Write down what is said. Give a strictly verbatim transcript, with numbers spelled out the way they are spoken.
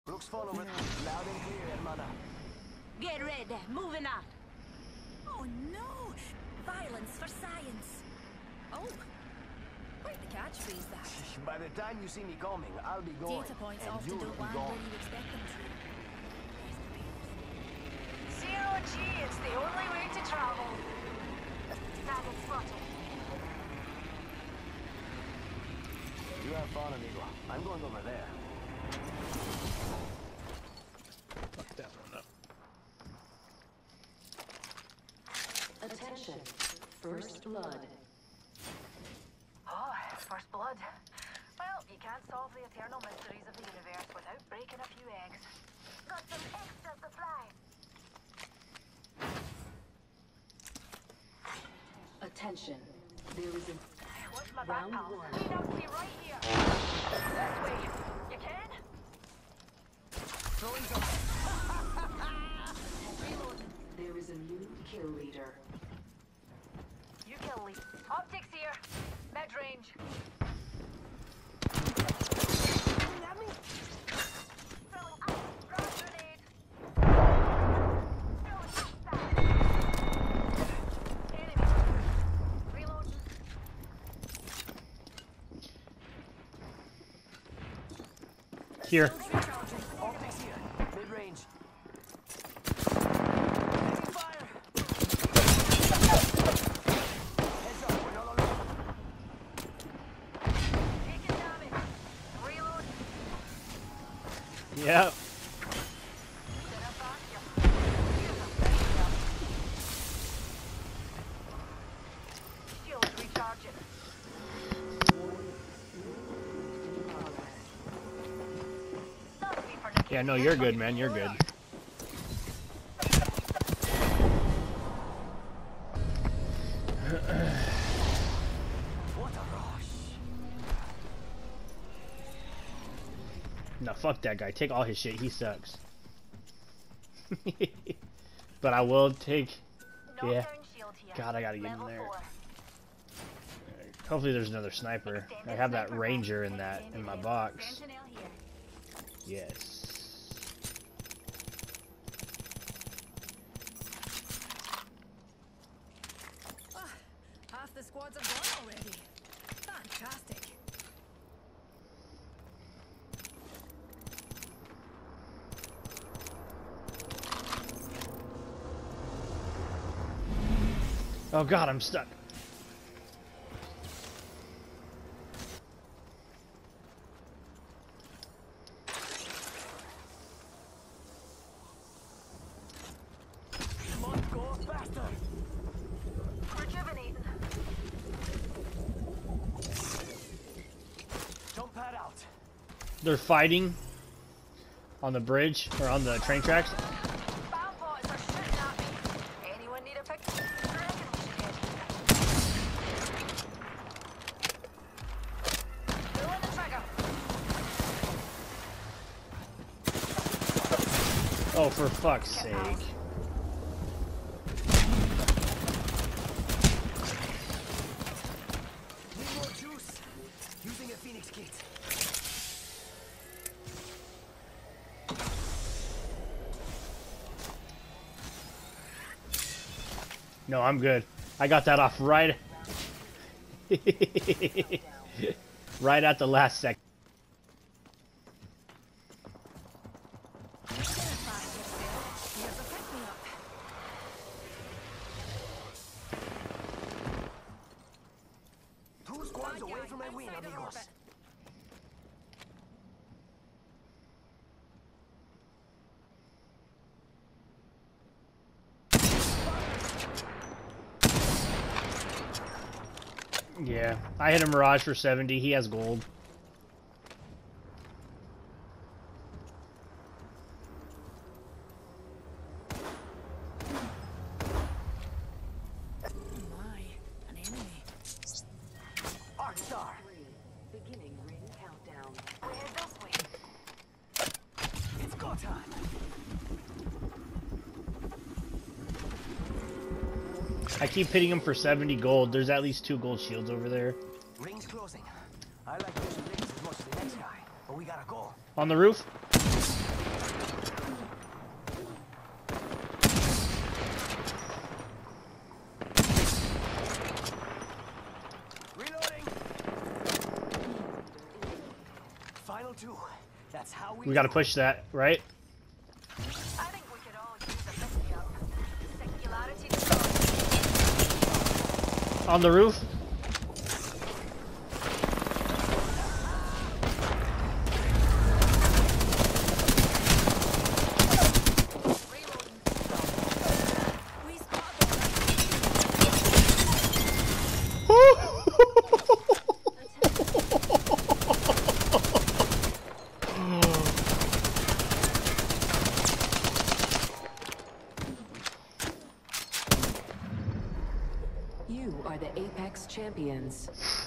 Brooks follow it. Loud and clear, hermana. Get ready, moving out. Oh no! Violence for science. Oh, quite the catchphrase that. By the time you see me coming, I'll be going. Data points and often you'll don't be land gone. where you expect them to. Zero G, it's the only way to travel. Target spotted. You have fun, amigo. I'm going over there. Fuck that one up. Attention. First blood. Oh, first blood. Well, you can't solve the eternal mysteries of the universe without breaking a few eggs. Got some extra supplies. Attention. There is a What's my Round back, pal? one. Lead out to me right here. This way. You can? Throwing some. Reloading. there is a new kill leader. You kill lead. Optics here. Mid range. Shooting at me? Throwing up. Rock grenade. Throwing back. Enemy. Reloading. Here. Optics here. Mid-range. Taking fire. Heads up, we're not alone. Taking damage. Reload. Yep. Set up on you. Here's a better job. Shields recharging. Not me for Yeah, no, you're good, man. You're good. What a rush. No, fuck that guy. Take all his shit. He sucks. But I will take... No Yeah. turn shield here. God, I gotta get in Level there. four. Hopefully there's another sniper. I have that ranger in that in my box. Sentinel here. Yes. Ah, half the squads are gone already. Fantastic. Oh god, I'm stuck. Come on, go faster. Rejuvenating. Jump pad out. They're fighting on the bridge or on the train tracks. Bomb bots are shooting at me. Anyone need a pick? I reckon we should head here. Pulling the trigger. Oh, for fuck's sake. Need more juice. Using a Phoenix kit. No, I'm good. I got that off right. Right at the last second. Here's a pick-me-up. Two squads Bad away guy, from my wing, outside of amigos. orbit. Yeah, I hit a Mirage for seventy. He has gold. My, an enemy. Arcstar. Beginning ring countdown. We head this way. It's go time. I keep hitting him for seventy gold. There's at least two gold shields over there. Ring's closing. I like pushing rings as much as the next guy, but we gotta go. On the roof? We gotta push that, right? I think we could all use a fifty up. Singularity to On the roof. We spot them. You are the Apex champions.